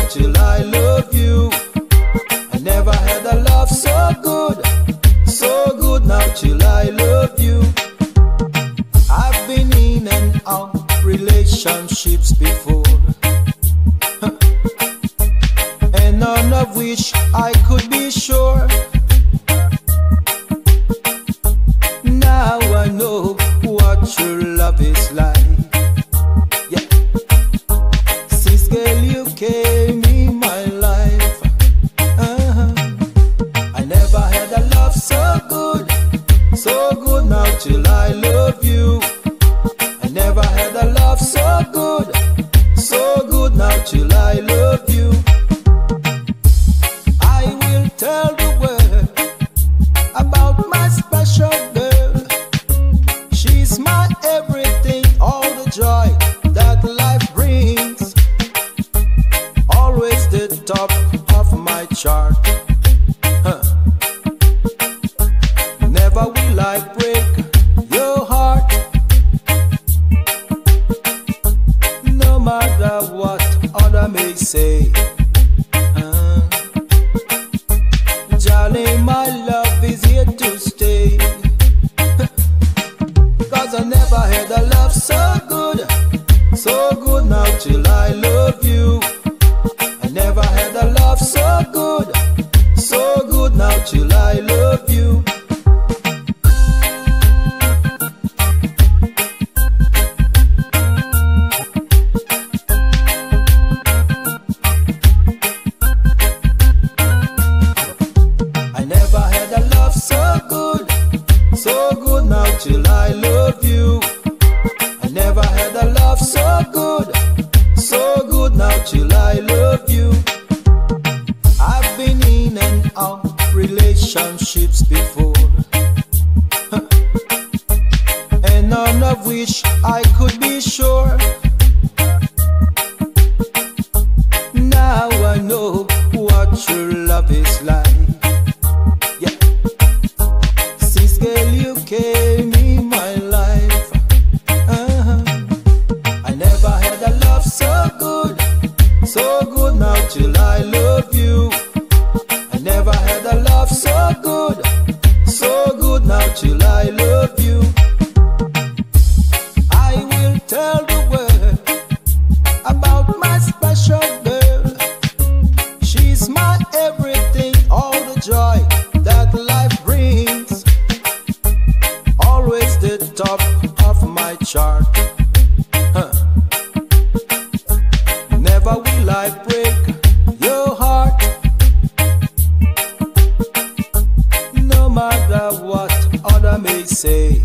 till I love you. I never had a love so good now till I love you. I've been in and out relationships before, and none of which I could be sure. Now I know what true love is like. Yeah. Since girl you came in my life, I never had a love so good now till I love you. I never had a love so good now till I love you. I will tell the world about my special girl. She's my everything, all the joy that life brings. Always the top of my chart. Never will I break your heart, no matter what other may say. Darling, my love is here to stay. Cause I never had a love so good now till I love you. I never had a love so good now till I love you. Now till I love you. I never had a love so good now till I love you. I've been in and out relationships before, and none of which I could be sure. Now I know what true love is like. Girl, you came in my life. I never had a love so good now till I love you. I never had a love so good now till I love you. I will tell the world about my special girl. She's my everything, all the joy that life brings. Always the top of my chart. Never will I break your heart, no matter what other may say.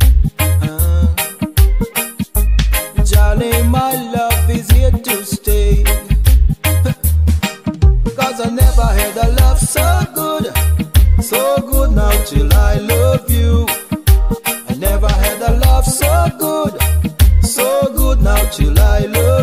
Darling, my love is here to stay. Cause I never had a love so good now till I love you. I never had a love so good now till I love you.